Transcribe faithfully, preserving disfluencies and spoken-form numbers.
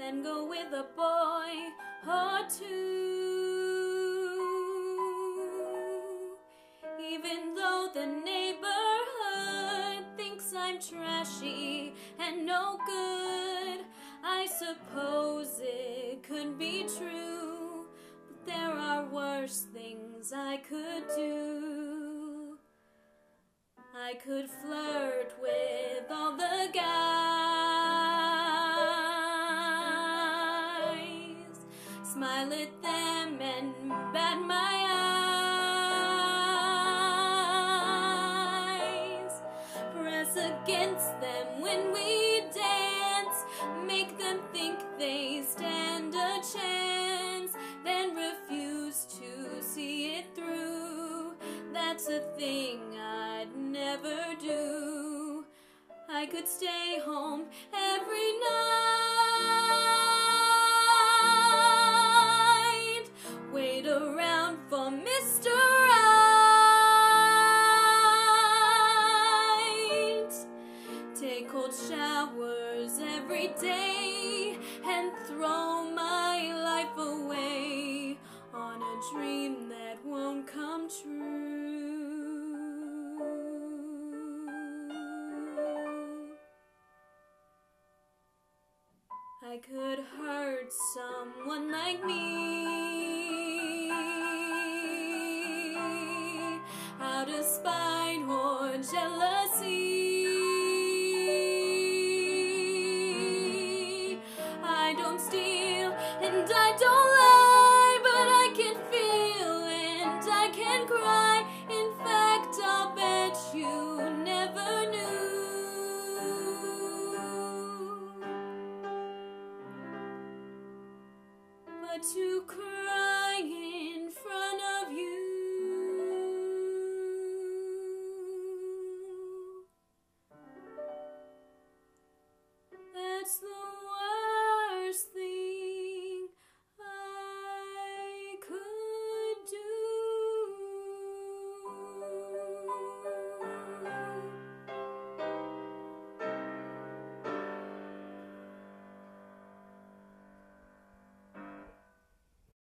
then go with a boy or two. Even though the neighborhood thinks I'm trashy and no good, I suppose it could be true, but there are worse things I could do. I could flirt with all the guys, smile at them and bat my eyes, press against them when we dance, make them think they stand a chance, then refuse to see it through. That's a thing I'd never do. I could stay home every night, wait around for Mister Right, take cold showers every day, and throw my life away on a dream that won't come true. I could hurt someone like me out of spite or jealousy.